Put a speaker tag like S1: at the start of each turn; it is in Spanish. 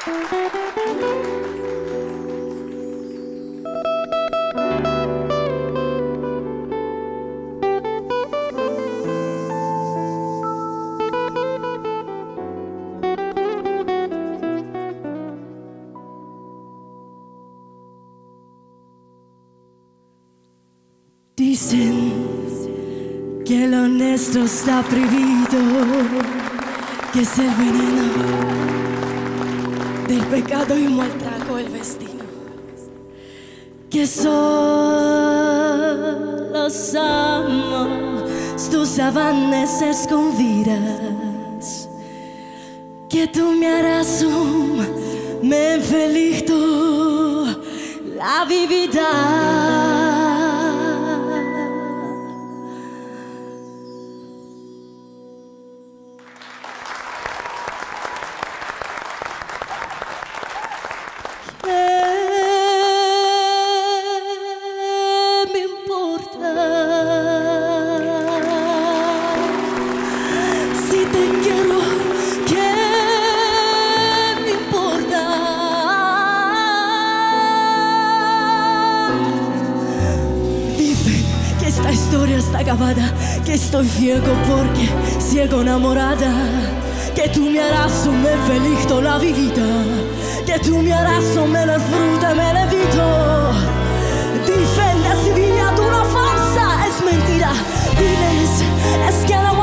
S1: Dicen que lo honesto está prohibido, que es el veneno del pecado y un mal trago el destino, que solo somos tus sábanas escondidas, que tú me harás me felicito la vida. Esta historia está acabada, que estoy ciego porque ciego enamorada, que tú me harás me feliz toda la vida, que tú me harás me la fruta, me la vito. Dicen de Sevilla tu una falsa, es mentira, diles, es que no